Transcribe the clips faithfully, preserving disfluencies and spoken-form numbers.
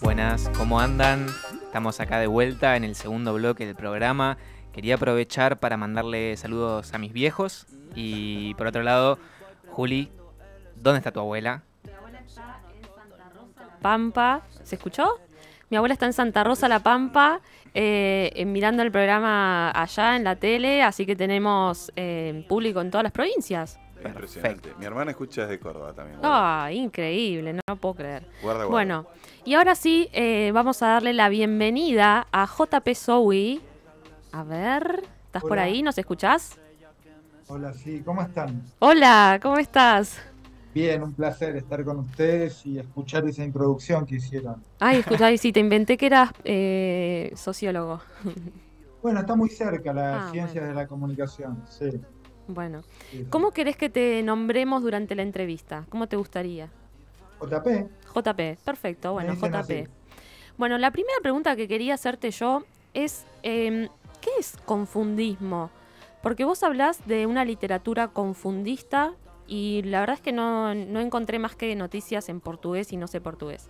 Buenas, ¿cómo andan? Estamos acá de vuelta en el segundo bloque del programa. Quería aprovechar para mandarle saludos a mis viejos. Y por otro lado, Juli, ¿dónde está tu abuela? Mi abuela está en Santa Rosa, La Pampa. ¿Se escuchó? Mi abuela está en Santa Rosa, La Pampa, eh, eh, mirando el programa allá en la tele, así que tenemos eh, público en todas las provincias. Es impresionante. Mi hermana escucha desde Córdoba también. Ah, increíble, no lo puedo creer. Guarda, guarda. Bueno, y ahora sí, eh, vamos a darle la bienvenida a J P Zoe. A ver, ¿estás por Hola. ahí? ¿Nos escuchás? Hola, sí, ¿cómo están? Hola, ¿cómo estás? Bien, un placer estar con ustedes y escuchar esa introducción que hicieron. Ay, escuchá, y sí, te inventé que eras eh, sociólogo. Bueno, está muy cerca las Ah, ciencias bueno. de la comunicación, sí. Bueno, sí, sí. ¿cómo querés que te nombremos durante la entrevista? ¿Cómo te gustaría? J P, J P, perfecto, bueno, me dicen J así. P. Bueno, la primera pregunta que quería hacerte yo es, eh, ¿qué es confundismo? Porque vos hablás de una literatura confundista y la verdad es que no, no encontré más que noticias en portugués y no sé portugués.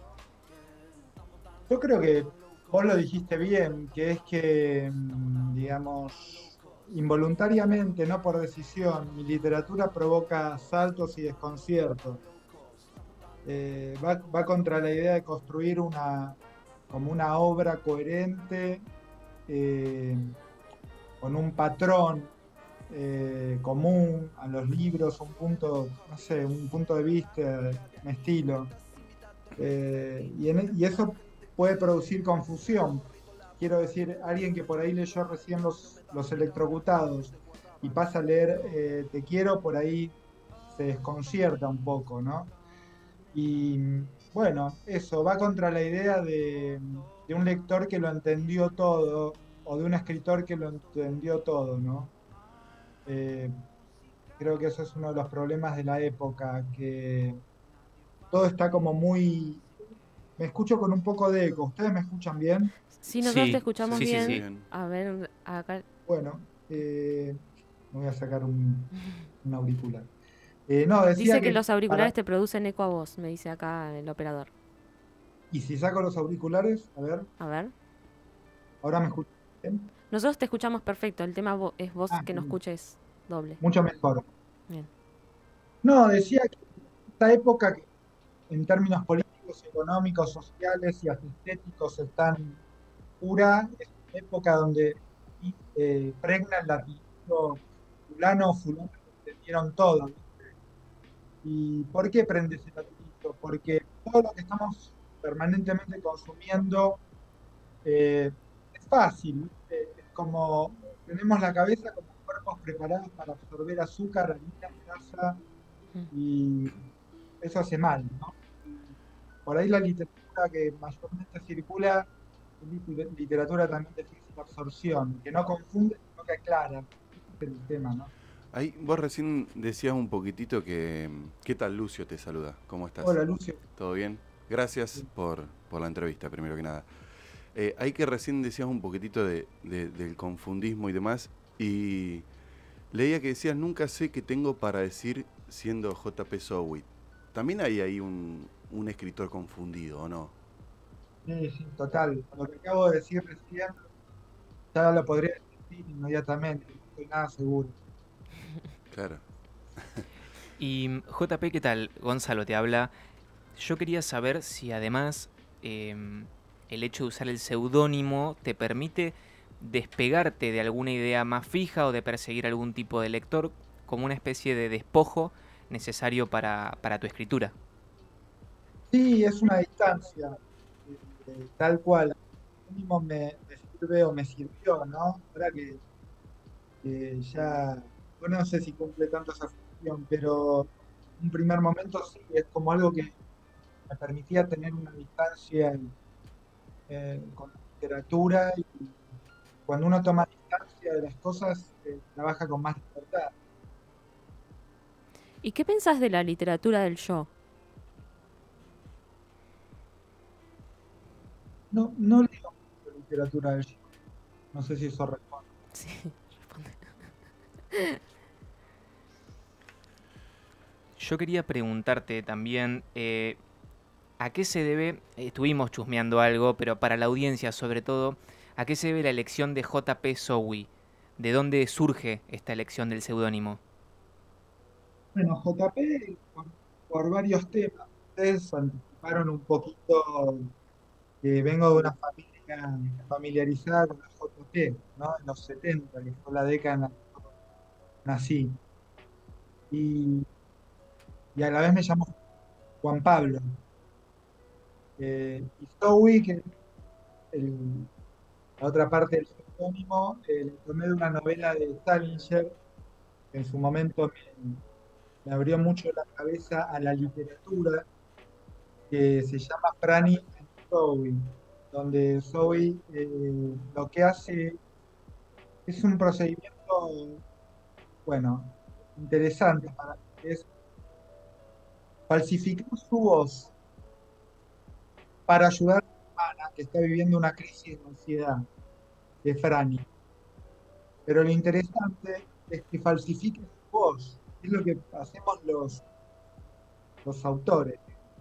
Yo creo que vos lo dijiste bien, que es que, mm, digamos, involuntariamente, no por decisión, mi literatura provoca saltos y desconciertos. Eh, va, va contra la idea de construir una, como una obra coherente, eh, con un patrón eh, común a los libros, un punto, no sé, un punto de vista, un estilo. Eh, y, en- y eso puede producir confusión. Quiero decir, alguien que por ahí leyó recién los, los electrocutados y pasa a leer eh, Te quiero, por ahí se desconcierta un poco, ¿no? Y bueno, eso va contra la idea de, de un lector que lo entendió todo o de un escritor que lo entendió todo, ¿no? Eh, Creo que eso es uno de los problemas de la época, que todo está como muy... Me escucho con un poco de eco. ¿Ustedes me escuchan bien? Si nosotros te Sí, escuchamos sí, sí, bien, sí. Bien. a ver, acá. Bueno, eh, me voy a sacar un, un auricular. Eh, no, decía Dice que que los auriculares para... te producen eco a vos, me dice acá el operador. Y si saco los auriculares, a ver, A ver. ahora me escuchan bien. Nosotros te escuchamos perfecto, el tema vo- es vos Ah, que no bien, escuches doble. mucho mejor. Bien. No, decía que esta época que en términos políticos, económicos, sociales y hasta estéticos es tan pura, es una época donde eh, pregna el latinismo fulano o fulano que entendieron todo, ¿viste? ¿Y por qué prende ese latinismo? Porque todo lo que estamos permanentemente consumiendo eh, es fácil, ¿viste? Es como tenemos la cabeza como cuerpos preparados para absorber azúcar, harina, grasa, Mm. y eso hace mal, ¿no? Y por ahí la literatura que mayormente circula es lit- literatura también de difícil absorción, que no confunde, sino que aclara. Ese es el tema, ¿no? Ahí, vos recién decías un poquitito que... ¿Qué tal, Lucio? Te saluda. ¿Cómo estás? Hola, Lucio. ¿Todo bien? Gracias por, por la entrevista, primero que nada. Eh, ahí que recién decías un poquitito de, de- del confundismo y demás, y leía que decías, nunca sé qué tengo para decir siendo J P Sowit. También hay ahí un, un escritor confundido, ¿o no? Sí, sí, total. Lo que acabo de decir recién, ya lo podría decir inmediatamente, no estoy nada seguro. Claro. Y J P, ¿qué tal? Gonzalo te habla. Yo quería saber si además eh, el hecho de usar el seudónimo te permite despegarte de alguna idea más fija o de perseguir algún tipo de lector como una especie de despojo necesario para, para tu escritura. Sí, es una distancia, eh, eh, tal cual. Mínimo me, me sirve o me sirvió, ¿no? Ahora que, que ya, bueno, no sé si cumple tanto esa función, pero en un primer momento sí, es como algo que me permitía tener una distancia eh, con la literatura, y cuando uno toma distancia de las cosas, eh, trabaja con más libertad. ¿Y qué pensás de la literatura del yo? No, no leo mucho literatura de yo, no sé si eso responde. Sí, responde. Yo quería preguntarte también, eh, ¿A qué se debe, estuvimos chusmeando algo, pero para la audiencia sobre todo, a qué se debe la elección de J P Zowie? ¿De dónde surge esta elección del seudónimo? Bueno, J P, por, por varios temas. Ustedes anticiparon un poquito que vengo de una familia familiarizada con la J P, ¿no? En los setenta, que fue la década en la que nací. Y, y a la vez me llamo Juan Pablo. Eh, y Zoe, que es el- la otra parte del seudónimo, eh, lo tomé de una novela de Salinger, que en su momento me, me abrió mucho la cabeza a la literatura, que se llama Franny and Zoe, donde Zoe eh, lo que hace es un procedimiento, bueno, interesante para mí, que es falsificar su voz para ayudar a una hermana que está viviendo una crisis de ansiedad, de Franny. Pero lo interesante es que falsifique su voz. Es lo que hacemos los, los autores.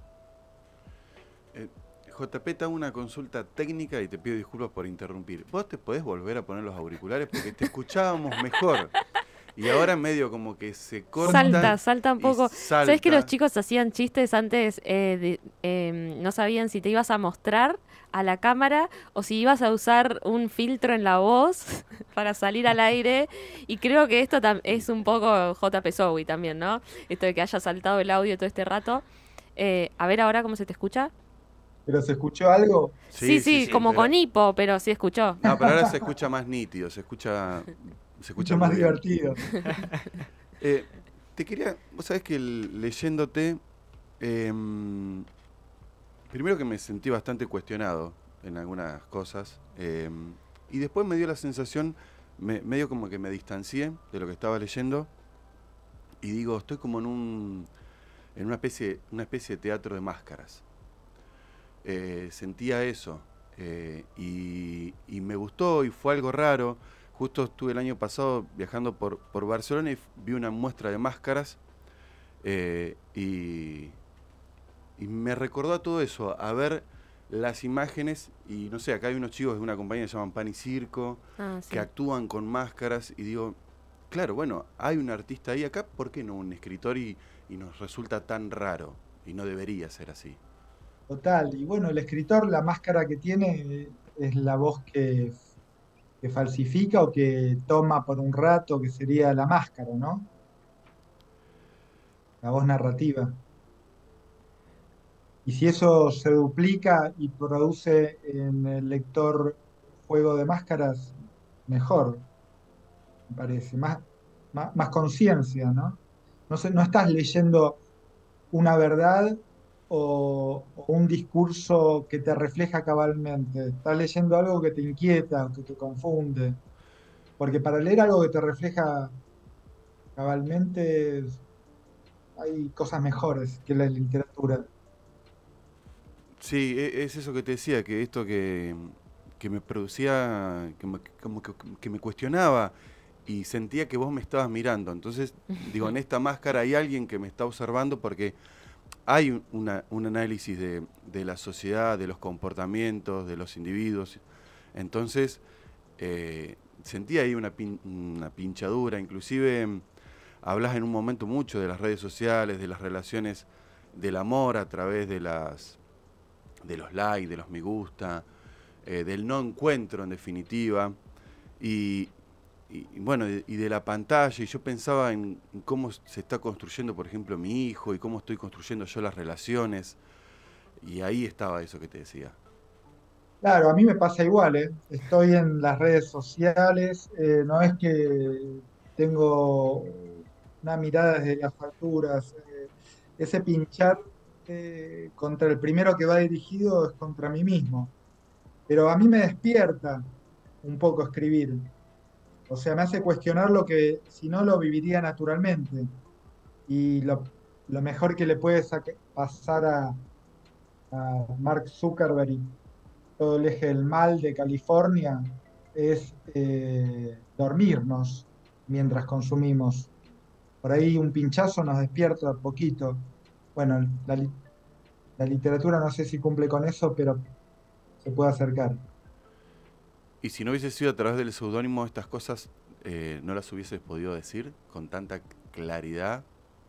Eh, J P, te hago una consulta técnica y te pido disculpas por interrumpir. ¿Vos te podés volver a poner los auriculares? Porque te escuchábamos mejor. Y ahora medio como que se corta. Salta, salta un y poco. salta. ¿Sabes que los chicos hacían chistes antes? Eh, de- eh, no sabían si te ibas a mostrar a la cámara o si ibas a usar un filtro en la voz para salir al aire. Y creo que esto tam- es un poco J P Zowie también, ¿no? Esto de que haya saltado el audio todo este rato. Eh, a ver ahora cómo se te escucha. ¿Pero se escuchó algo? Sí, sí, como pero- con hipo, pero sí escuchó. No, pero ahora se escucha más nítido, se escucha, se escucha Mucho más muy bien. divertido. Eh, te quería, vos sabés que el- leyéndote, em, primero que me sentí bastante cuestionado en algunas cosas, em, y después me dio la sensación, me- medio como que me distancié de lo que estaba leyendo, y digo, estoy como en un, en una especie, una especie de teatro de máscaras. Eh, sentía eso, eh, y, y me gustó y fue algo raro. Justo estuve el año pasado viajando por, por Barcelona y f- vi una muestra de máscaras, eh, y, y me recordó a todo eso, a ver las imágenes. Y no sé, acá hay unos chicos de una compañía que se llaman Pan y Circo, Ah, sí. que actúan con máscaras, y digo, claro, bueno, hay un artista ahí acá, ¿por qué no un escritor? Y, y nos resulta tan raro, y no debería ser así. Total. Y bueno, el escritor, la máscara que tiene es la voz que, que falsifica o que toma por un rato, que sería la máscara, ¿no? La voz narrativa. Y si eso se duplica y produce en el lector juego de máscaras, mejor, me parece. Más, más, más conciencia, ¿no? No sé, no estás leyendo una verdad o, o un discurso que te refleja cabalmente. Estás leyendo algo que te inquieta o que te confunde. Porque para leer algo que te refleja cabalmente hay cosas mejores que la literatura. Sí, e- es eso que te decía, que esto que, que me producía, que me, como que, que me cuestionaba, y sentía que vos me estabas mirando. Entonces, digo, en esta máscara hay alguien que me está observando, porque hay un, una- un análisis de, de la sociedad, de los comportamientos, de los individuos. Entonces, eh, sentía ahí una, pin- una pinchadura. Inclusive mm, hablas en un momento mucho de las redes sociales, de las relaciones del amor a través de las de los likes, de los me gusta, eh, del no encuentro en definitiva, y, y, y bueno, y, y de la pantalla. Y yo pensaba en, en cómo se está construyendo, por ejemplo, mi hijo, y cómo estoy construyendo yo las relaciones, y ahí estaba eso que te decía. Claro, a mí me pasa igual, ¿eh? Estoy en las redes sociales, eh, no es que tengo una mirada desde las alturas, eh, ese pinchar eh, contra el primero que va dirigido es contra mí mismo, pero a mí me despierta un poco escribir, o sea, me hace cuestionar lo que si no lo viviría naturalmente, y lo, lo mejor que le puede saca- pasar a, a Mark Zuckerberg y todo el eje del mal de California es eh, dormirnos mientras consumimos. Por ahí un pinchazo nos despierta poquito. Bueno, la li- La literatura no sé si cumple con eso, pero se puede acercar. Y si no hubiese sido a través del seudónimo, estas cosas eh, no las hubieses podido decir con tanta claridad.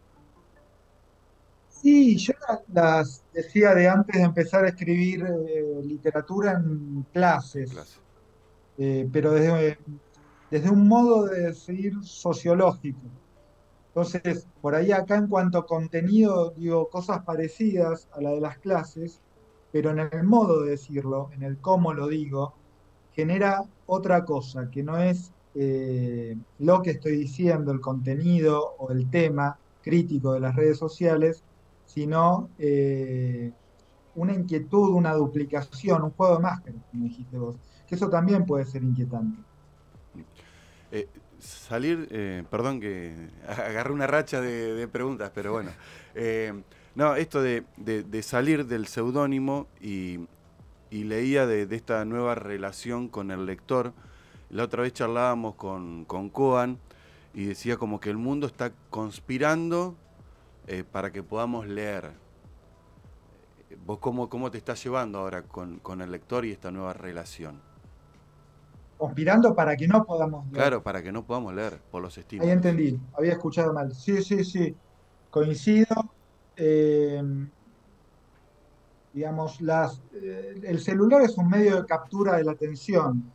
Sí, yo la- las decía de antes de empezar a escribir eh, literatura en En clases, clase. eh, pero desde, desde un modo de decir sociológico. Entonces, por ahí acá en cuanto a contenido, digo cosas parecidas a la de las clases, pero en el modo de decirlo, en el cómo lo digo, genera otra cosa, que no es eh, lo que estoy diciendo, el contenido o el tema crítico de las redes sociales, sino eh, una inquietud, una duplicación, un juego de máscaras, como dijiste vos, que eso también puede ser inquietante. Eh, salir, eh, perdón que agarré una racha de, de preguntas, pero bueno. Eh, no, esto de, de- de salir del seudónimo y, y leía de, de esta nueva relación con el lector. La otra vez charlábamos con, con Coan y decía como que el mundo está conspirando eh, para que podamos leer. ¿Vos cómo, cómo te estás llevando ahora con, con el lector y esta nueva relación? Conspirando para que no podamos leer. Claro, para que no podamos leer por los Ahí estímulos. entendí, había escuchado mal. Sí, sí, sí, coincido. Eh, digamos, las, eh, el celular es un medio de captura de la atención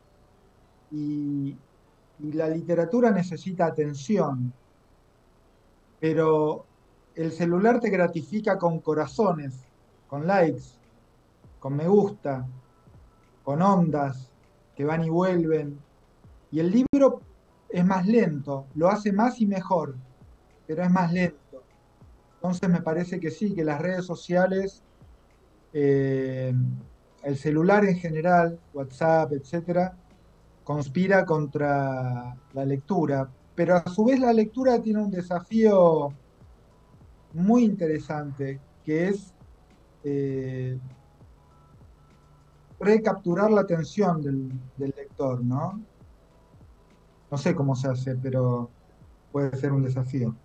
y, y la literatura necesita atención, pero el celular te gratifica con corazones, con likes, con me gusta, con ondas que van y vuelven. Y el libro es más lento, lo hace más y mejor, pero es más lento. Entonces me parece que sí, que las redes sociales, eh, el celular en general, WhatsApp, etcétera, conspira contra la lectura. Pero a su vez la lectura tiene un desafío muy interesante, que es eh, recapturar la atención del, del lector, ¿no? No sé cómo se hace, pero puede ser un desafío.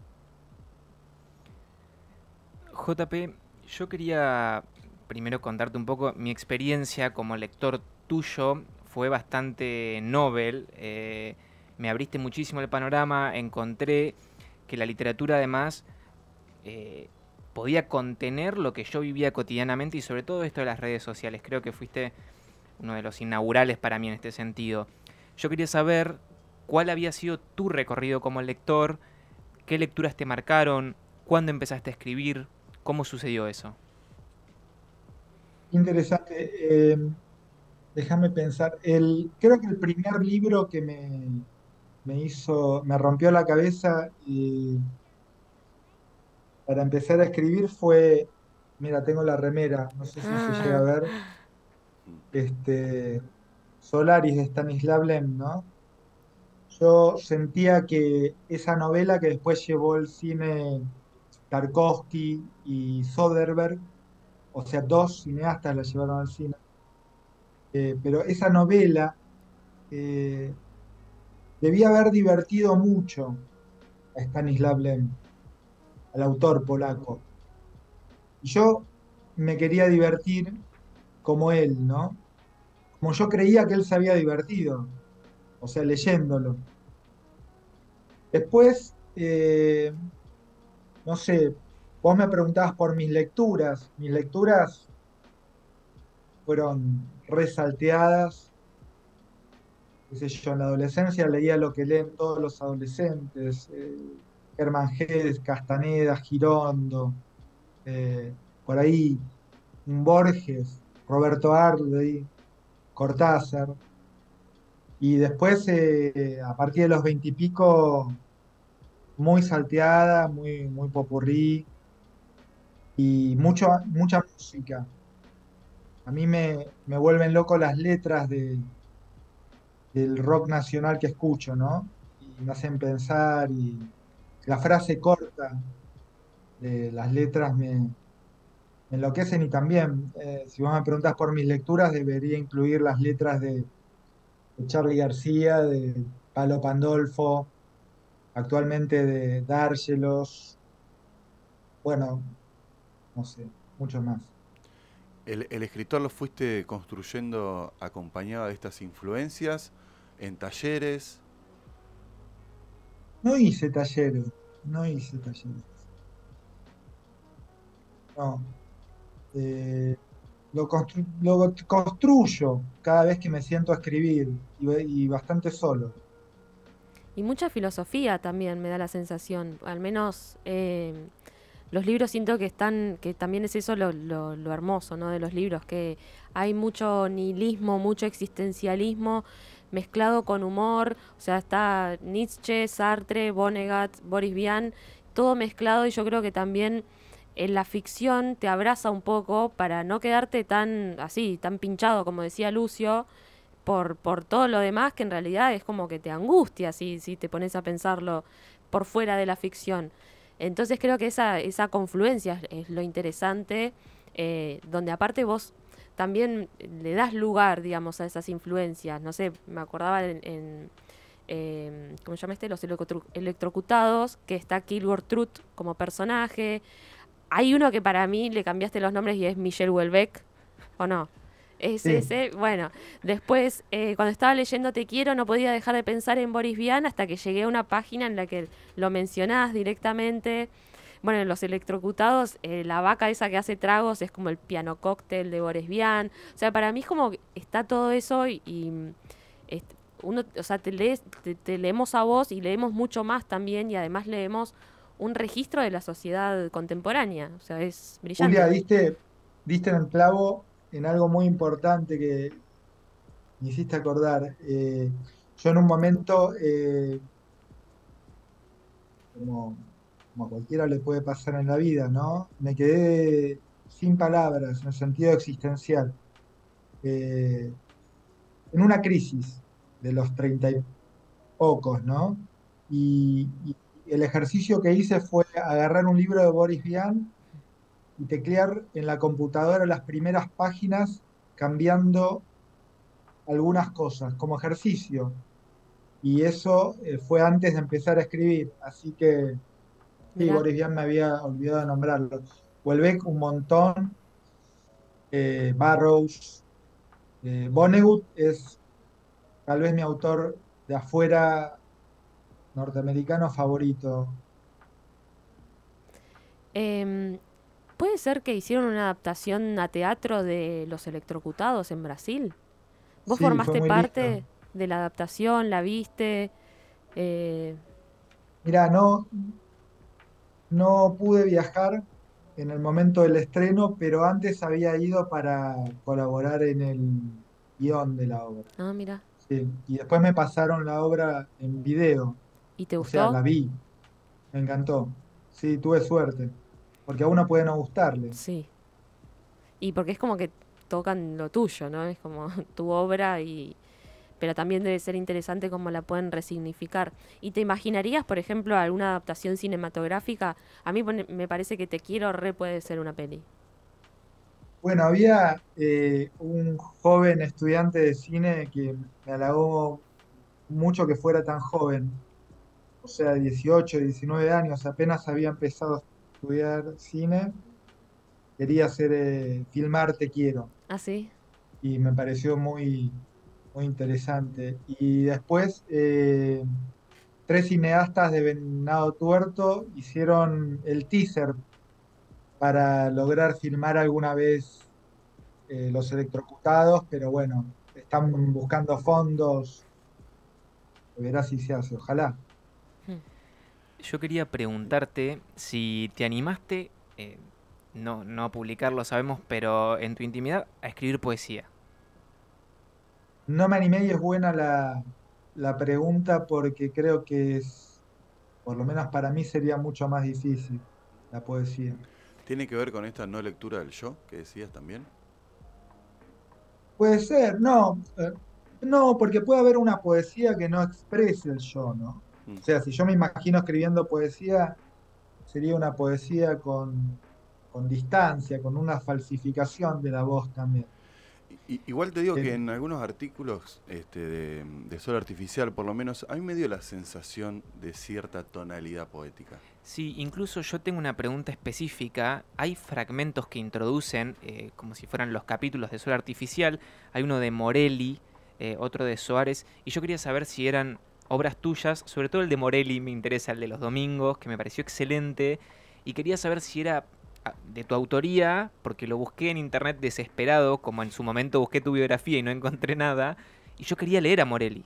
J P, yo quería primero contarte un poco mi experiencia como lector tuyo. Fue bastante novel. Eh, me abriste muchísimo el panorama. Encontré que la literatura además eh, podía contener lo que yo vivía cotidianamente y sobre todo esto de las redes sociales. Creo que fuiste uno de los inaugurales para mí en este sentido. Yo quería saber cuál había sido tu recorrido como lector, qué lecturas te marcaron, cuándo empezaste a escribir, cómo sucedió eso. Interesante. Eh, déjame pensar. El, creo que el primer libro que me, me hizo, me rompió la cabeza y para empezar a escribir fue, mira, tengo la remera, no sé si se llega a Ah, ver, este, Solaris de Stanislav Lem, ¿no? Yo sentía que esa novela que después llevó el cine Tarkovsky y Soderbergh, o sea, dos cineastas la llevaron al cine, eh, pero esa novela eh, debía haber divertido mucho a Stanislav Lem, al autor polaco. Y yo me quería divertir como él, ¿no? Como yo creía que él se había divertido, o sea, leyéndolo. Después, eh, no sé, vos me preguntabas por mis lecturas. Mis lecturas fueron resalteadas, qué sé yo, en la adolescencia leía lo que leen todos los adolescentes, eh, Hermann Hesse, Castaneda, Girondo, eh, por ahí un Borges, Roberto Arley, Cortázar. Y después, eh, a partir de los veintipico, muy salteada, muy, muy popurrí y mucho, mucha música. A mí me, me vuelven loco las letras de, del rock nacional que escucho, ¿no? Y me hacen pensar y la frase corta de las letras me, me enloquecen y también, eh, si vos me preguntás por mis lecturas, debería incluir las letras de, de Charly García, de Palo Pandolfo, actualmente de Dárgelos, bueno, no sé, mucho más. ¿El, el escritor lo fuiste construyendo acompañado de estas influencias, en talleres? No hice talleres, no hice talleres. No. Eh, lo, constru- lo construyo cada vez que me siento a escribir y, y bastante solo. Y mucha filosofía también me da la sensación. Al menos eh, los libros siento que están, que también es eso lo, lo, lo hermoso, ¿no? De los libros, que hay mucho nihilismo, mucho existencialismo mezclado con humor. O sea, está Nietzsche, Sartre, Vonnegut, Boris Vian, todo mezclado, y yo creo que también en la ficción te abraza un poco para no quedarte tan así, tan pinchado, como decía Lucio, por, por todo lo demás, que en realidad es como que te angustia si, si te pones a pensarlo por fuera de la ficción. Entonces creo que esa, esa confluencia es, es lo interesante, eh, donde aparte vos también le das lugar, digamos, a esas influencias. No sé, me acordaba en, en eh, ¿cómo se llama este? Los electro- electrocutados, que está Kilgore Truth como personaje. Hay uno que para mí le cambiaste los nombres y es Michel Houellebecq, ¿o no? Es Sí. ese, bueno. Después, eh, cuando estaba leyendo Te quiero, no podía dejar de pensar en Boris Vian hasta que llegué a una página en la que lo mencionás directamente. Bueno, en Los electrocutados, eh, la vaca esa que hace tragos es como el piano cóctel de Boris Vian. O sea, para mí es como que está todo eso y, y este, uno, o sea, te, lees, te, te leemos a vos y leemos mucho más también, y además leemos un registro de la sociedad contemporánea. O sea, es Julia, brillante. diste, diste en el clavo en algo muy importante que me hiciste acordar. Eh, yo en un momento, eh, como, como a cualquiera le puede pasar en la vida, ¿no? Me quedé sin palabras en el sentido existencial, eh, en una crisis de los treinta y pocos, ¿no? Y, y el ejercicio que hice fue agarrar un libro de Boris Vian y teclear en la computadora las primeras páginas cambiando algunas cosas como ejercicio. Y eso eh, fue antes de empezar a escribir. Así que sí, Mirá. Boris Vian me había olvidado de nombrarlo. Houellebecq un montón, eh, Burroughs, eh, Vonnegut es tal vez mi autor de afuera norteamericano favorito. Eh, ¿Puede ser que hicieron una adaptación a teatro de Los electrocutados en Brasil? ¿Vos Sí, fue formaste muy lindo. parte de la adaptación? ¿La viste? Eh, Mira, no, no pude viajar en el momento del estreno, pero antes había ido para colaborar en el guión de la obra. ah, mira. Sí, y después me pasaron la obra en video, ¿Y te o sea, gustó? la vi, me encantó. Sí, tuve suerte, porque a uno puede no gustarle. Sí. Y porque es como que tocan lo tuyo, ¿no? Es como tu obra, y pero también debe ser interesante cómo la pueden resignificar. ¿Y te imaginarías, por ejemplo, alguna adaptación cinematográfica? A mí pone- me parece que Te quiero re puede ser una peli. Bueno, había eh, un joven estudiante de cine que me halagó mucho que fuera tan joven, o sea, dieciocho, diecinueve años, apenas había empezado a estudiar cine, quería hacer, eh, filmar Te quiero, ¿Ah, sí? y me pareció muy, muy interesante. Y después, eh, tres cineastas de Venado Tuerto hicieron el teaser para lograr filmar alguna vez eh, Los electrocutados, pero bueno, están buscando fondos, verás si se hace, ojalá. Hmm. Yo quería preguntarte si te animaste, eh, no, no a publicarlo, sabemos, pero en tu intimidad a escribir poesía. No me animé y es buena la, la pregunta porque creo que es, por lo menos para mí sería mucho más difícil la poesía. ¿Tiene que ver con esta no lectura del yo que decías también? Puede ser, no, eh, no, porque puede haber una poesía que no exprese el yo, ¿no? Mm. O sea, si yo me imagino escribiendo poesía, sería una poesía con, con distancia, con una falsificación de la voz también. I- igual te digo Eh, que en algunos artículos este, de, de Sol Artificial, por lo menos, a mí me dio la sensación de cierta tonalidad poética. Sí, incluso yo tengo una pregunta específica. Hay fragmentos que introducen, eh, como si fueran los capítulos de Sol Artificial. Hay uno de Morelli, eh, otro de Soares, y yo quería saber si eran obras tuyas, sobre todo el de Morelli me interesa, el de los domingos, que me pareció excelente, y quería saber si era ah, de tu autoría, porque lo busqué en internet desesperado, como en su momento busqué tu biografía y no encontré nada, y yo quería leer a Morelli.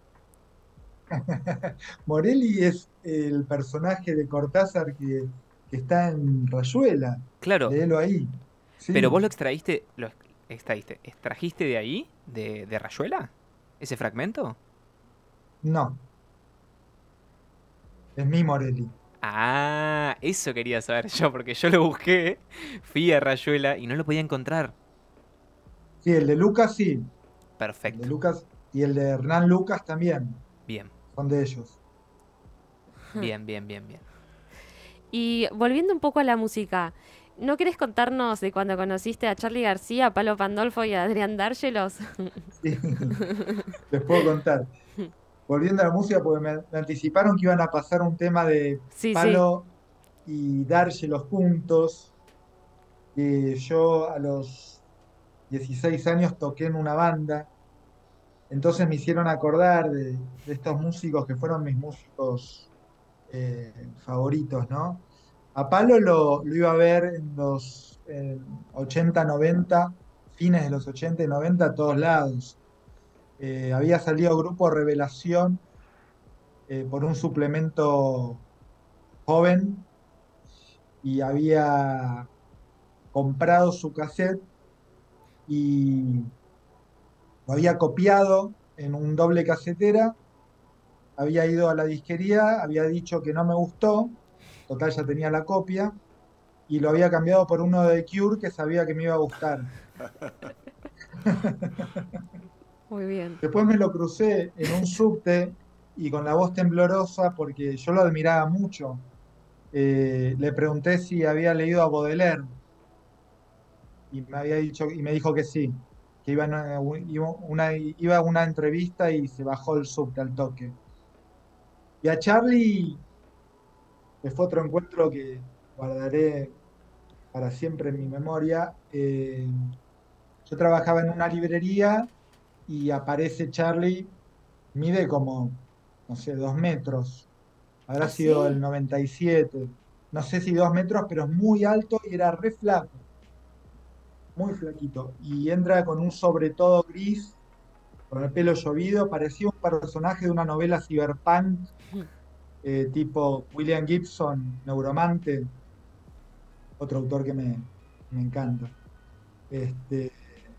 Morelli es el personaje de Cortázar que, que está en Rayuela. Claro, Léelo ahí. pero Sí, vos lo extraíste, lo ex- extraíste, extrajiste de ahí, de, de Rayuela, ese fragmento. no, es mi Morelli. Ah, eso quería saber yo, porque yo lo busqué, fui a Rayuela y no lo podía encontrar. Sí, el de Lucas sí, el de Perfecto, Lucas y el de Hernán Lucas también, bien, son de ellos. bien, bien, bien, bien. Y volviendo un poco a la música, ¿no querés contarnos de cuando conociste a Charly García, a Palo Pandolfo y a Adrián Dárgelos? Sí, les puedo contar. Volviendo a la música, porque me, me anticiparon que iban a pasar un tema de Sí, sí. Palo y Dárgelos juntos. Que yo a los dieciséis años toqué en una banda, entonces me hicieron acordar de, de estos músicos que fueron mis músicos eh, favoritos, ¿no? A Palo lo, lo iba a ver en los eh, ochenta, noventa, fines de los ochenta y noventa a todos lados. Eh, había salido Grupo Revelación eh, por un suplemento joven y había comprado su cassette y lo había copiado en un doble casetera, había ido a la disquería, había dicho que no me gustó, total ya tenía la copia, y lo había cambiado por uno de Cure que sabía que me iba a gustar. Muy bien. Después me lo crucé en un subte y con la voz temblorosa, porque yo lo admiraba mucho, eh, le pregunté si había leído a Baudelaire y me había dicho, y me dijo que sí, que iba, en una, iba una- iba a una entrevista y se bajó el subte al toque. Y a Charlie, que fue otro encuentro que guardaré para siempre en mi memoria, eh, yo trabajaba en una librería y aparece Charlie, mide como, no sé, dos metros, habrá ¿Ah, sido el sí? noventa y siete, no sé si dos metros, pero es muy alto y era re flaco, muy flaquito. Y entra con un sobre todo gris, con el pelo llovido, parecía un personaje de una novela cyberpunk, eh, tipo William Gibson, Neuromante, otro autor que me, me encanta. Este,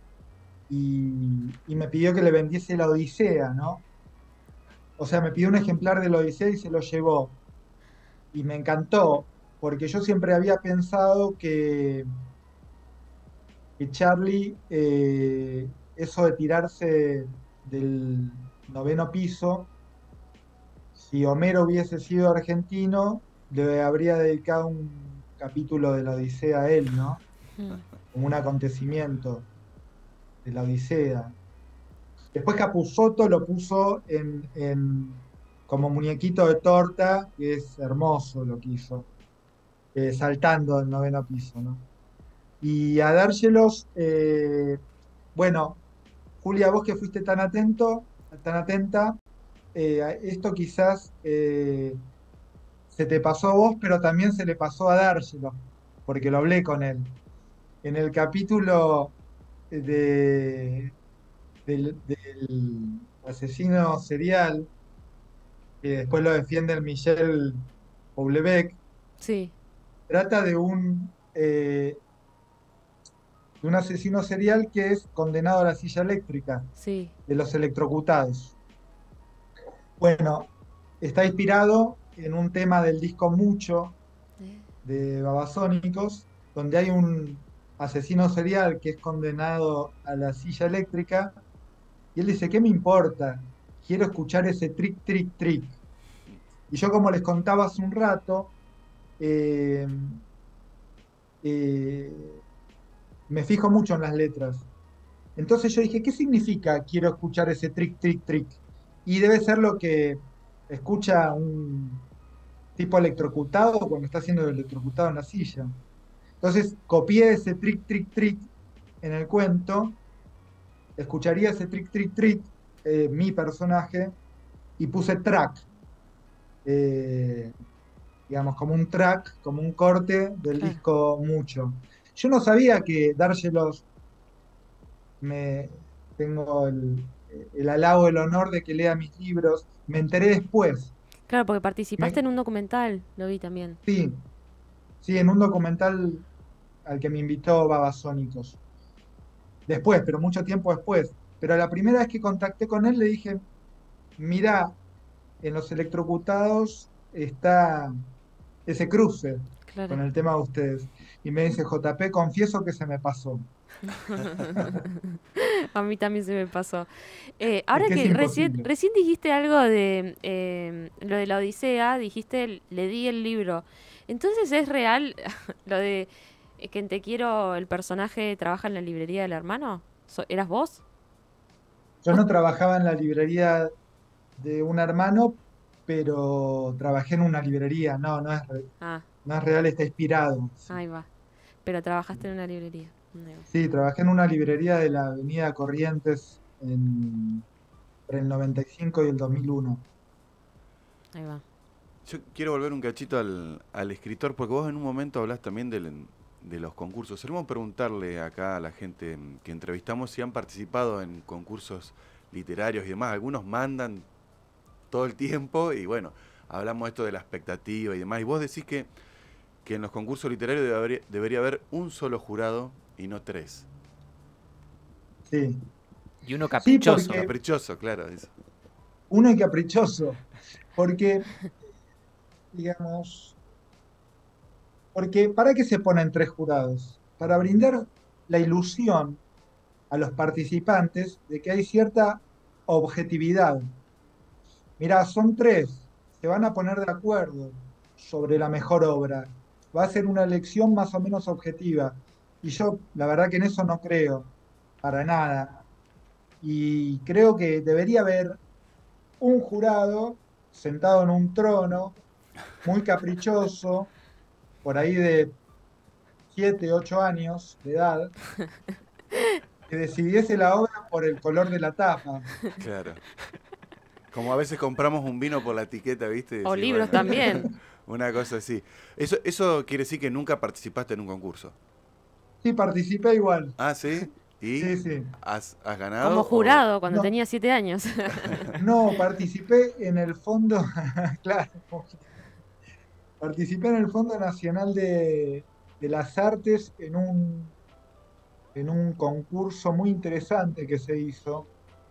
y, y me pidió que le vendiese la Odisea, ¿no? O sea, me pidió un ejemplar de la Odisea y se lo llevó. Y me encantó, porque yo siempre había pensado que, que Charlie, eh, eso de tirarse del noveno piso, si Homero hubiese sido argentino, le habría dedicado un capítulo de la Odisea a él, ¿no? Mm. Como un acontecimiento de la Odisea. Después Capusotto lo puso en, en- como muñequito de torta, que es hermoso lo que hizo, eh, saltando del noveno piso, ¿no? Y a dárselos, eh, bueno, Julia, vos que fuiste tan atento, tan atenta, eh, a esto quizás eh, se te pasó a vos, pero también se le pasó a dárselo, porque lo hablé con él. En el capítulo de, del, del asesino serial, que después lo defiende el Michel Houellebecq, Sí, trata de un, eh, de un asesino serial que es condenado a la silla eléctrica, sí. de los electrocutados. Bueno, está inspirado en un tema del disco Mucho Eh, de Babasónicos, donde hay un asesino serial que es condenado a la silla eléctrica, y él dice, ¿qué me importa? Quiero escuchar ese trick, trick, trick. Y yo, como les contaba hace un rato, eh, eh, me fijo mucho en las letras. Entonces yo dije, ¿qué significa quiero escuchar ese trick, trick, trick? Y debe ser lo que escucha un tipo electrocutado cuando está siendo electrocutado en la silla. Entonces copié ese trick, trick, trick en el cuento, escucharía ese trick, trick, trick, eh, mi personaje, y puse track, eh, digamos, como un track, como un corte del Claro. disco Mucho. Yo no sabía que Dárgelos me tengo el, el halago, el honor de que lea mis libros. Me enteré después. Claro, porque participaste Me- en un documental, lo vi también. sí, sí, en un documental al que me invitó Babasónicos. Después, pero mucho tiempo después. Pero la primera vez que contacté con él le dije, mirá, en los electrocutados está ese cruce Claro. con el tema de ustedes. Y me dice, J P, confieso que se me pasó. A mí también se me pasó. Eh, Es ahora que es que recién, imposible. recién dijiste algo de eh, lo de la Odisea, dijiste, le di el libro. Entonces es real lo de eh, que en Te quiero el personaje trabaja en la librería del hermano. So- ¿Eras vos? Yo no trabajaba en la librería de un hermano, pero trabajé en una librería. No, no es, re- Ah, no es real, está inspirado. Sí. ahí va. Pero trabajaste en una librería. Ahí va. Sí, trabajé en una librería de la Avenida Corrientes en, entre el noventa y cinco y el dos mil uno. Ahí va. Yo quiero volver un cachito al, al escritor, porque vos en un momento hablas también del- de los concursos. Queremos preguntarle acá a la gente que entrevistamos si han participado en concursos literarios y demás. Algunos mandan todo el tiempo y bueno, hablamos esto de la expectativa y demás. Y vos decís que, que en los concursos literarios debe haber- debería haber un solo jurado y no tres. Sí, Y uno sí, caprichoso. porque Caprichoso, claro. Eso. uno es caprichoso, porque, digamos, porque ¿para qué se ponen tres jurados? Para brindar la ilusión a los participantes de que hay cierta objetividad. Mirá, son tres, se van a poner de acuerdo sobre la mejor obra. Va a ser una elección más o menos objetiva. Y yo, la verdad que en eso no creo, para nada. Y creo que debería haber un jurado sentado en un trono, muy caprichoso, por ahí de siete, ocho años de edad, que decidiese la obra por el color de la tapa. Claro. Como a veces compramos un vino por la etiqueta, ¿viste? Y O decís, libros bueno, también. una cosa así. Eso, eso quiere decir que nunca participaste en un concurso. Sí, participé igual. Ah, ¿sí? ¿Y Sí, sí. has, has ganado? Como O... jurado cuando No, tenía siete años. no, participé en el fondo, claro, participé en el Fondo Nacional de, de las Artes en un, en un concurso muy interesante que se hizo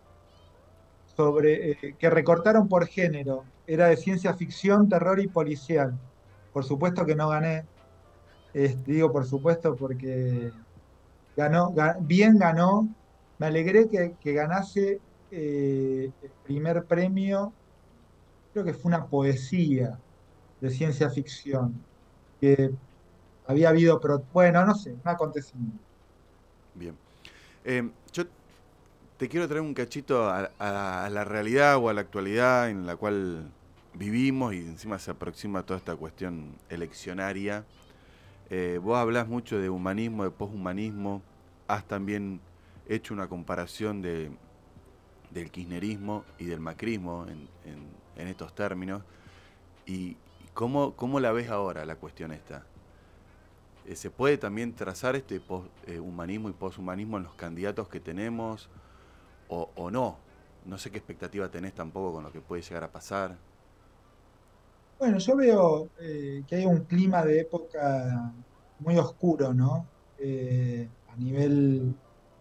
sobre eh, que recortaron por género. Era de ciencia ficción, terror y policial. Por supuesto que no gané. Este, digo por supuesto porque ganó, ga- bien ganó. Me alegré que, que ganase eh, el primer premio. Creo que fue una poesía de ciencia ficción. Que había habido, pro- bueno, no sé, un acontecimiento. Bien. Eh, yo te quiero traer un cachito a, a- a la realidad o a la actualidad en la cual vivimos y encima se aproxima toda esta cuestión eleccionaria. Eh, vos hablas mucho de humanismo, de poshumanismo. Has también hecho una comparación de, del kirchnerismo y del macrismo en, en- en estos términos. ¿Y cómo, cómo la ves ahora la cuestión esta? Eh, ¿Se puede también trazar este pos- eh, humanismo y poshumanismo en los candidatos que tenemos o, o no? No sé qué expectativa tenés tampoco con lo que puede llegar a pasar. Bueno, yo veo eh, que hay un clima de época muy oscuro, ¿no? Eh, a nivel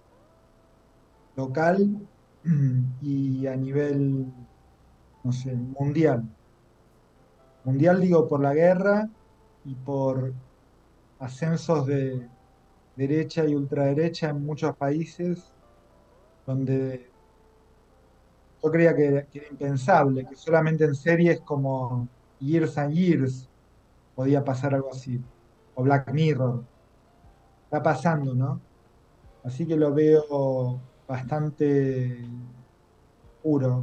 local y a nivel, no sé, mundial. Mundial digo por la guerra y por ascensos de derecha y ultraderecha en muchos países donde yo creía que era, que era impensable, que solamente en series como Years and Years podía pasar algo así, o Black Mirror. Está pasando, ¿no? Así que lo veo bastante puro.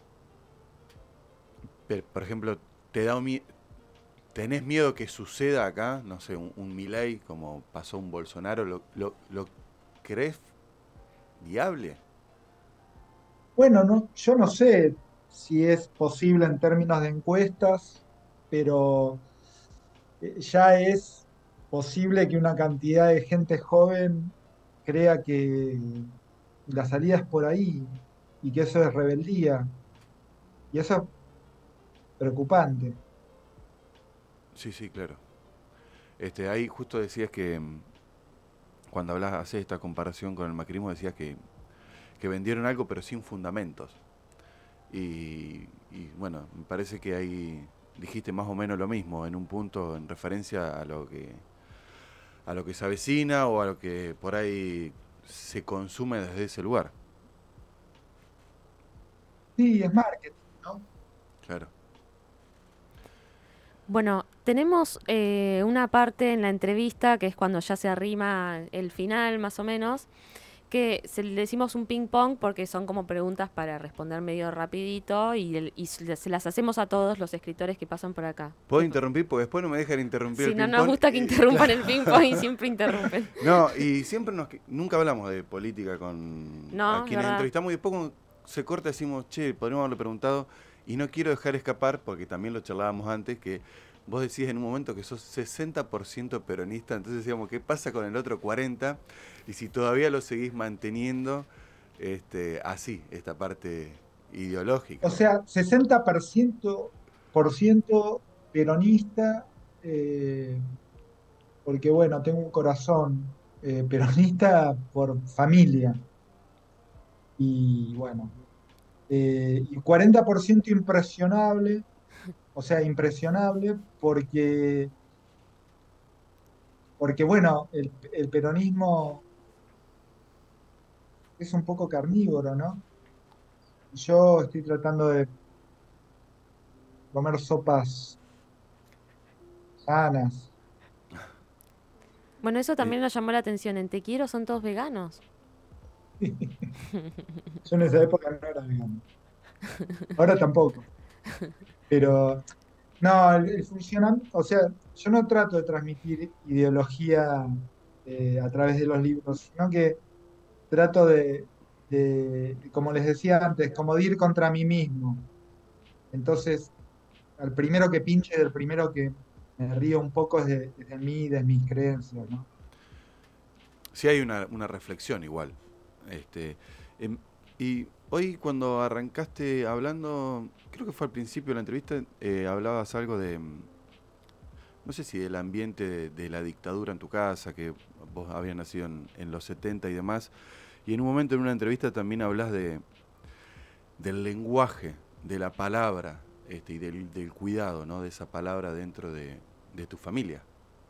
Pero, por ejemplo, ¿te da un mi- ¿tenés miedo que suceda acá? No sé, un, un Milei como pasó un Bolsonaro. ¿Lo, lo, lo crees viable? Bueno, no, yo no sé si es posible en términos de encuestas, pero eh, ya es posible que una cantidad de gente joven crea que la salida es por ahí y que eso es rebeldía. Y eso es preocupante. Sí, sí, claro. Este, ahí justo decías que mm, cuando hablas, haces esta comparación con el macrismo, decías que, que vendieron algo pero sin fundamentos. Y, y, bueno, me parece que ahí dijiste más o menos lo mismo, en un punto en referencia a lo que a lo que se avecina o a lo que por ahí se consume desde ese lugar. Sí, es marketing, ¿no? Claro. Bueno, tenemos eh, una parte en la entrevista que es cuando ya se arrima el final, más o menos, que se le decimos un ping pong porque son como preguntas para responder medio rapidito y, el- y se se las hacemos a todos los escritores que pasan por acá. ¿Puedo Que- interrumpir? Porque después no me dejan interrumpir Si el no nos ping-pong. gusta que y- interrumpan el claro. ping pong y siempre interrumpen. No, y siempre nos... Nunca hablamos de política con a No, es quienes verdad. entrevistamos y después cuando se corta decimos, che, podríamos haberle preguntado y no quiero dejar escapar, porque también lo charlábamos antes, que vos decís en un momento que sos sesenta por ciento peronista, entonces decíamos, ¿qué pasa con el otro cuarenta por ciento? Y si todavía lo seguís manteniendo este, así, esta parte ideológica. O sea, sesenta por ciento, por ciento peronista, eh, porque bueno, tengo un corazón eh, peronista por familia. Y bueno, eh, y cuarenta por ciento impresionable, o sea, impresionable porque, porque bueno, el, el peronismo es un poco carnívoro, ¿no? Yo estoy tratando de comer sopas sanas. Bueno, eso Eh, también nos llamó la atención. En Te Quiero son todos veganos. Yo en esa época no era vegano. Ahora tampoco. Pero no, el, el funcionamiento, o sea, yo no trato de transmitir ideología eh, a través de los libros, sino que trato de, de, como les decía antes, como de ir contra mí mismo. Entonces, al primero que pinche, del primero que me río un poco es de, es de mí, de mis creencias, ¿no? sí hay una, una reflexión igual. Este, em, y hoy cuando arrancaste hablando, creo que fue al principio de la entrevista, eh, hablabas algo de, mm, no sé si del ambiente de, de la dictadura en tu casa, que vos habías nacido en, en los setenta y demás, y en un momento en una entrevista también hablas de, del lenguaje, de la palabra, este, y del, del cuidado, ¿no? De esa palabra dentro de, de tu familia.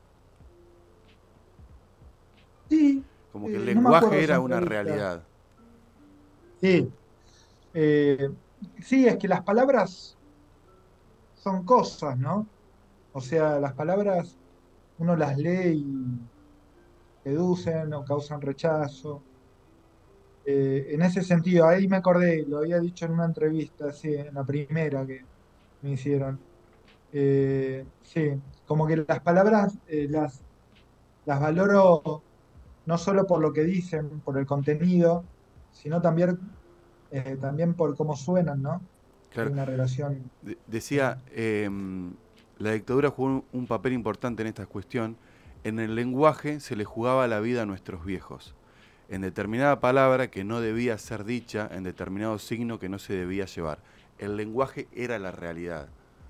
Sí, Como que el eh, no me acuerdo lenguaje esa era una entrevista. realidad. Sí, eh, sí, es que las palabras son cosas, ¿no? O sea, las palabras uno las lee y seducen o causan rechazo. Eh, en ese sentido, ahí me acordé, lo había dicho en una entrevista, sí, en la primera que me hicieron. Eh, sí, como que las palabras eh, las, las valoro no solo por lo que dicen, por el contenido, sino también, eh, también por cómo suenan, ¿no? Hay Claro. una relación. De- eh, decía, em, la dictadura jugó un, un papel importante en esta cuestión. En el lenguaje se le jugaba la vida a nuestros viejos. En determinada palabra que no debía ser dicha, en determinado signo que no se debía llevar. El lenguaje era la realidad.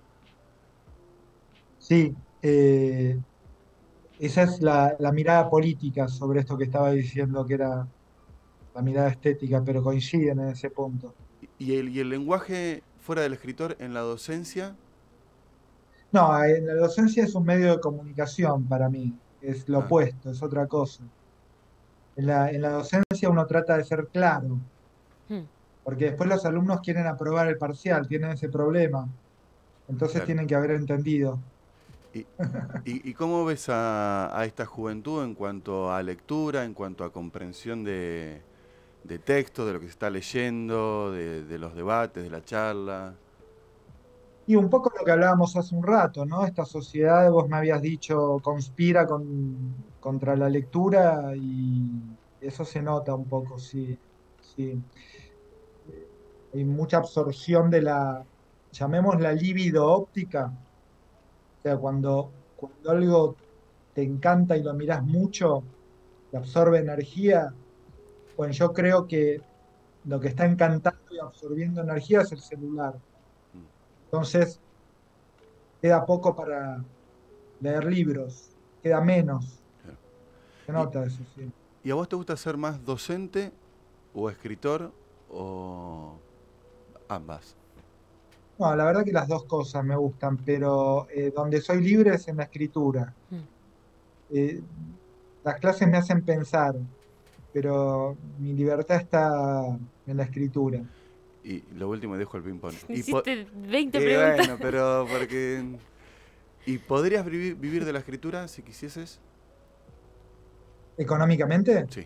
sí, eh, esa es la, la mirada política sobre esto que estaba diciendo, que era la mirada estética, pero coinciden en ese punto. Y el, y el lenguaje fuera del escritor en la docencia, No, en la docencia es un medio de comunicación para mí, es lo ah, opuesto, es otra cosa. En la, en la docencia uno trata de ser claro, Hmm. porque después los alumnos quieren aprobar el parcial, tienen ese problema, entonces claro. tienen que haber entendido. ¿Y, y, y cómo ves a, a esta juventud en cuanto a lectura, en cuanto a comprensión de, de texto, de lo que se está leyendo, de, de los debates, de la charla? Y un poco lo que hablábamos hace un rato, ¿no? Esta sociedad, vos me habías dicho, conspira con, contra la lectura y eso se nota un poco, sí, sí. Hay mucha absorción de la, llamémosla libido óptica, o sea, cuando, cuando algo te encanta y lo mirás mucho, te absorbe energía. Bueno, yo creo que lo que está encantando y absorbiendo energía es el celular. Mm, Entonces, queda poco para leer libros, queda menos. claro. Se ¿Y, nota eso, sí. ¿Y a vos te gusta ser más docente o escritor o ambas? No, la verdad que las dos cosas me gustan, pero eh, donde soy libre es en la escritura. Mm. Eh, las clases me hacen pensar, pero mi libertad está en la escritura. Y lo último, dejo el ping-pong. Y po- Hiciste veinte eh, preguntas. bueno, pero porque... ¿Y podrías vivi- vivir de la escritura si quisieses? ¿Económicamente? Sí.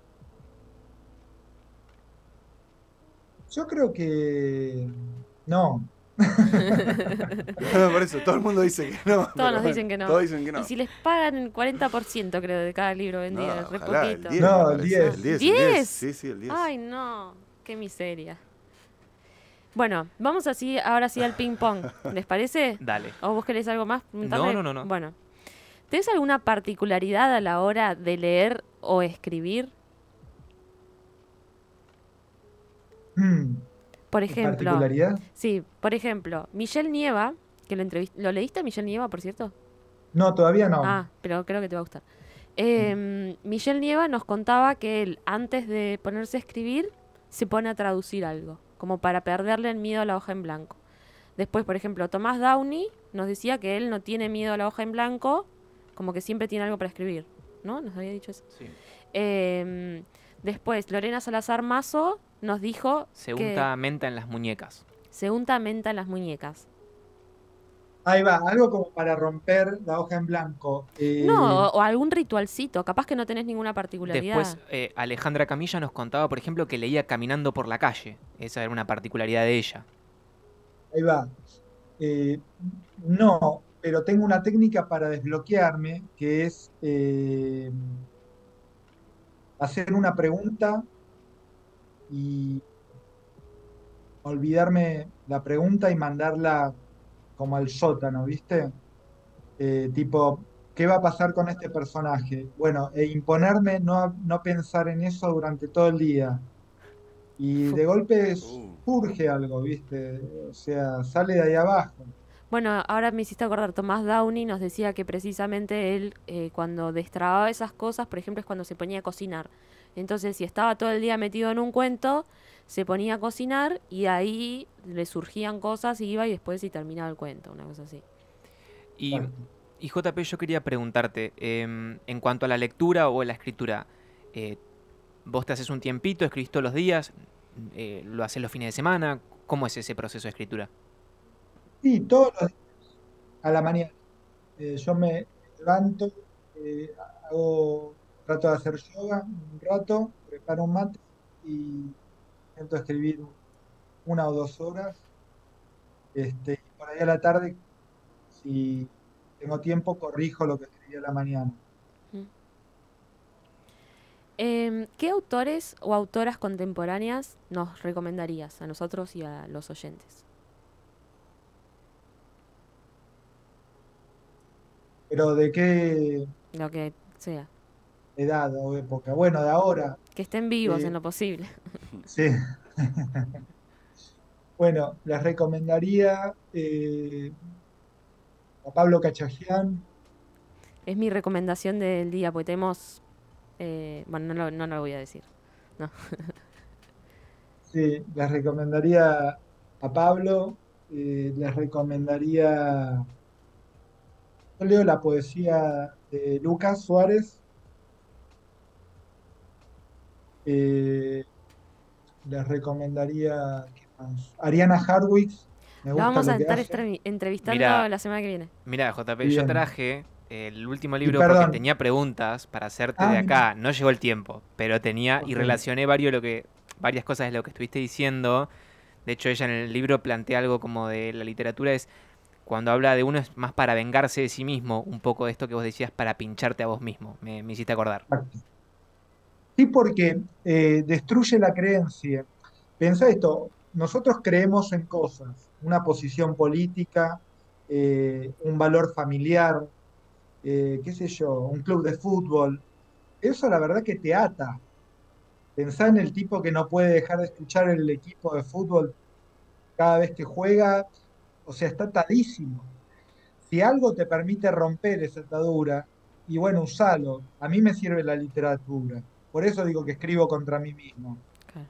Yo creo que no. Por eso, todo el mundo dice que no. Todos pero nos bueno, dicen que no. Todos dicen que no. Y si les pagan el cuarenta por ciento, creo, de cada libro No, vendido, es re ojalá, el poquito. diez No, me el parece. diez. El diez, el ¿diez? diez. Sí, sí, el diez. Ay, no, qué miseria. Bueno, vamos así, ahora sí al ping pong. ¿Les parece? Dale. ¿O vos querés algo más? Preguntarle. No, no, no, no. Bueno, ¿tenés alguna particularidad a la hora de leer o escribir? Mm, Por ¿qué ejemplo, particularidad? sí, por ejemplo, Michelle Nieva, que lo entrevist- ¿lo leíste a Michelle Nieva, por cierto? No, todavía no. Ah, pero creo que te va a gustar. Eh, Michelle Nieva nos contaba que él, antes de ponerse a escribir, se pone a traducir algo, como para perderle el miedo a la hoja en blanco. Después, por ejemplo, Tomás Downey nos decía que él no tiene miedo a la hoja en blanco, como que siempre tiene algo para escribir, ¿no? Nos había dicho eso. Sí. Eh, después, Lorena Salazar Mazo nos dijo Se que unta menta en las muñecas. se unta menta en las muñecas. Ahí va, algo como para romper la hoja en blanco. Eh, No, o, o algún ritualcito, capaz que no tenés ninguna particularidad. Después, eh, Alejandra Camilla nos contaba, por ejemplo, que leía caminando por la calle. Esa era una particularidad de ella. Ahí va. Eh, no, pero tengo una técnica para desbloquearme, que es eh, hacer una pregunta y olvidarme la pregunta y mandarla como al sótano, ¿viste? Eh, tipo, ¿qué va a pasar con este personaje? Bueno, e imponerme no, no pensar en eso durante todo el día. Y de golpe Uh, surge algo, ¿viste? O sea, sale de ahí abajo. Bueno, ahora me hiciste acordar, Tomás Downey nos decía que precisamente él eh, cuando destrababa esas cosas, por ejemplo, es cuando se ponía a cocinar. Entonces, si estaba todo el día metido en un cuento, se ponía a cocinar y ahí le surgían cosas y iba y después y terminaba el cuento, una cosa así. Y, Claro. y J P, yo quería preguntarte, em, en cuanto a la lectura o la escritura, eh, ¿vos te haces un tiempito, escribís todos los días? Eh, ¿lo haces los fines de semana? ¿Cómo es ese proceso de escritura? Y todos los días a la mañana. Eh, yo me levanto, eh, hago, trato de hacer yoga un rato, preparo un mate y intento escribir una o dos horas. Este, y por ahí a la tarde, si tengo tiempo, corrijo lo que escribí a la mañana. Mm. Em, ¿qué autores o autoras contemporáneas nos recomendarías a nosotros y a los oyentes? Pero ¿de qué Lo que sea. edad o época? Bueno, de ahora, Que estén vivos eh, en lo posible. sí. Bueno, les recomendaría eh, a Pablo Cachajian. Es mi recomendación del día, porque tenemos... eh, bueno, no, lo- no, no lo voy a decir. No. Sí, les recomendaría a Pablo, eh, les recomendaría, yo leo la poesía de Lucas Suárez, eh, les recomendaría, ¿qué más? Ariana Harwitz, Me Lo gusta vamos lo a que estar hace. estre- entrevistando Mira, la semana que viene. Mira, J P, yo Bien. traje el último Y libro porque perdón. tenía preguntas para hacerte Ah, de mira. acá. No llegó el tiempo, pero tenía y Ok. relacioné varios lo que, varias cosas de lo que estuviste diciendo. De hecho, ella en el libro plantea algo como de la literatura es cuando habla de uno es más para vengarse de sí mismo, un poco de esto que vos decías para pincharte a vos mismo. Me, me hiciste acordar. Exacto. Sí, porque eh, destruye la creencia. Pensá esto, nosotros creemos en cosas, una posición política, eh, un valor familiar, eh, qué sé yo, un club de fútbol. Eso la verdad que te ata. Pensá en el tipo que no puede dejar de escuchar el equipo de fútbol cada vez que juega, o sea, está atadísimo. Si algo te permite romper esa atadura, y bueno, usalo. A mí me sirve la literatura. Por eso digo que escribo contra mí mismo. Claro.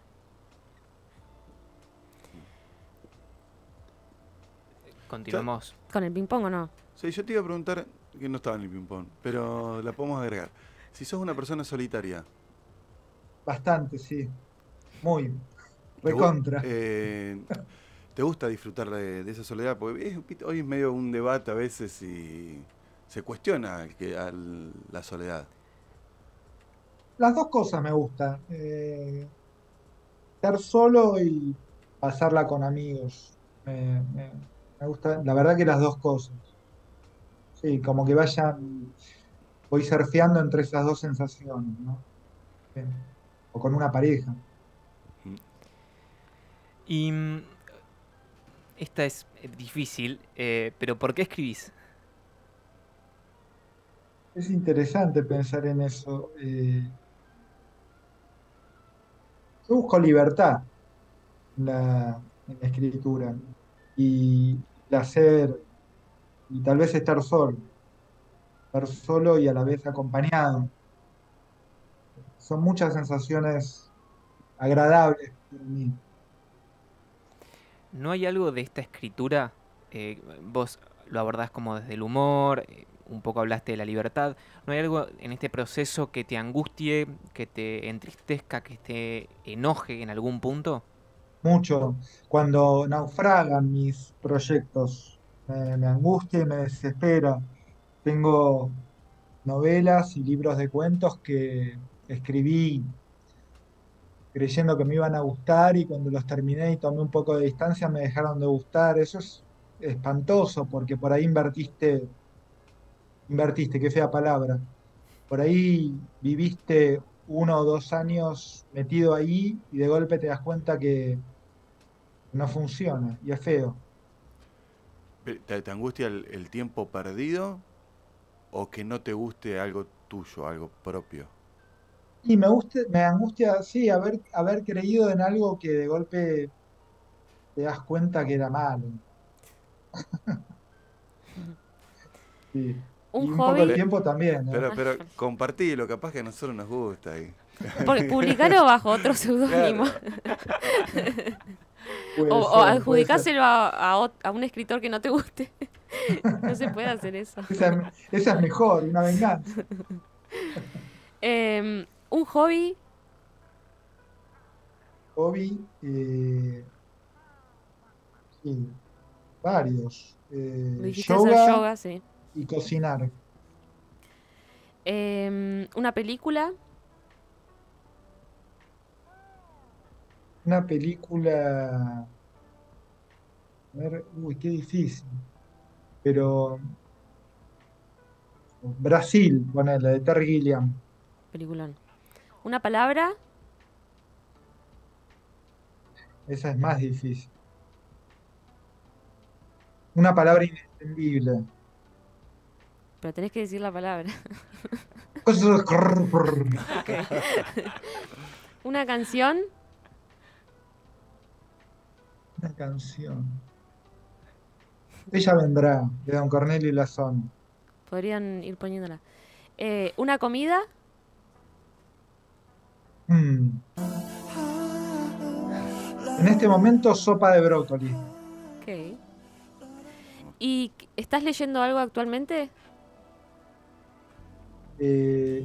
Yo, Continuemos. ¿Con el ping-pong o no? sí, yo te iba a preguntar, que no estaba en el ping-pong, pero la podemos agregar. Si sos una persona solitaria, Bastante, sí. Muy. ¿te, gu- Recontra. eh, ¿te gusta disfrutar de, de esa soledad? Porque es- hoy es medio un debate a veces y se cuestiona el que, al- la soledad. Las dos cosas me gustan. Eh, estar solo y pasarla con amigos. Me, me- me gusta, la verdad que las dos cosas. Sí, como que vayan, voy surfeando entre esas dos sensaciones, ¿no? Sí. O con una pareja. Mm. Y mm, esta es eh, difícil, eh, pero ¿por qué escribís? Es interesante pensar en eso. Eh, yo busco libertad en la, en la escritura y placer y tal vez estar solo, estar solo y a la vez acompañado. Son muchas sensaciones agradables para mí. ¿No hay algo de esta escritura? eh, vos lo abordás como desde el humor, eh, un poco hablaste de la libertad. ¿No hay algo en este proceso que te angustie, que te entristezca, que te enoje en algún punto? Mucho. Cuando naufragan mis proyectos, me, me angustia y me desespera. Tengo novelas y libros de cuentos que escribí creyendo que me iban a gustar y cuando los terminé y tomé un poco de distancia me dejaron de gustar. Eso es espantoso porque por ahí invertiste, invertiste, qué fea palabra. Por ahí viviste uno o dos años metido ahí y de golpe te das cuenta que no funciona y es feo. Pe- ¿Te, te angustia el, el tiempo perdido o que no te guste algo tuyo, algo propio? Y me gusta, me angustia, sí, haber, haber creído en algo que de golpe te das cuenta que era malo. Sí. Un Y un poco el hobby. Pe- tiempo también, ¿eh? pero, pero compartilo, capaz que a nosotros nos gusta. Y... Por- Publicalo bajo otro seudónimo. Claro. Puede O, o ser, puede ser. adjudicáselo a, a ot- a un escritor que no te guste. No se puede hacer eso. Esa, es- esa es mejor, una venganza. Em, un hobby. Hobby, eh, sí, varios. Me Eh, dijiste hacer yoga yoga, sí. y cocinar. Em, una película. Una película, a ver, uy, qué difícil. Pero Brasil, ponele, de Terry Gilliam. Peliculón. Una palabra. Esa es más difícil. Una palabra inentendible. Pero tenés que decir la palabra. Ok. Una canción. Una canción. Ella vendrá, de Don Cornelio Lazón. Podrían ir poniéndola. Eh, una comida. Mm. En este momento, sopa de brócoli. Ok. ¿Y qu- estás leyendo algo actualmente? Eh,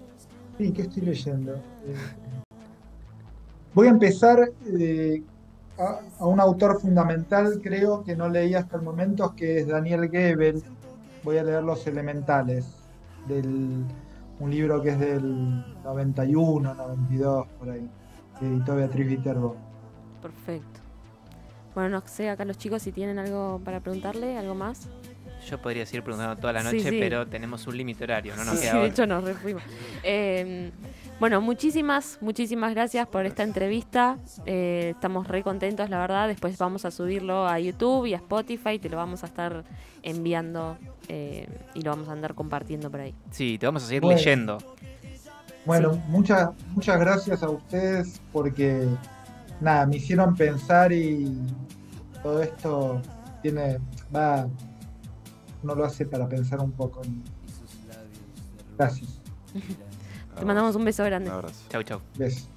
sí, ¿qué estoy leyendo? Eh, voy a empezar eh, a, a un autor fundamental, creo que no leí hasta el momento, que es Daniel Goebel. Voy a leer Los Elementales, del, un libro que es del noventa y uno, noventa y dos, por ahí, que editó Beatriz Viterbo. Perfecto. Bueno, no sé, acá los chicos si tienen algo para preguntarle, algo más. Yo podría seguir preguntando toda la Sí, noche, sí. pero tenemos un límite horario, no nos Sí, queda de otra. hecho nos refuimos. Eh, bueno, muchísimas, muchísimas gracias por esta entrevista. Eh, estamos re contentos, la verdad. Después vamos a subirlo a YouTube y a Spotify. Te lo vamos a estar enviando eh, y lo vamos a andar compartiendo por ahí. Sí, te vamos a seguir Bueno. leyendo. Bueno, Sí. muchas, muchas gracias a ustedes porque, nada, me hicieron pensar y todo esto tiene, va, uno lo hace para pensar un poco. Gracias. Te mandamos un beso grande. Un abrazo. Chau, chau. Besos.